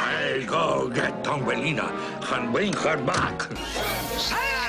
I'll go get Thumbelina and bring her back. Sire!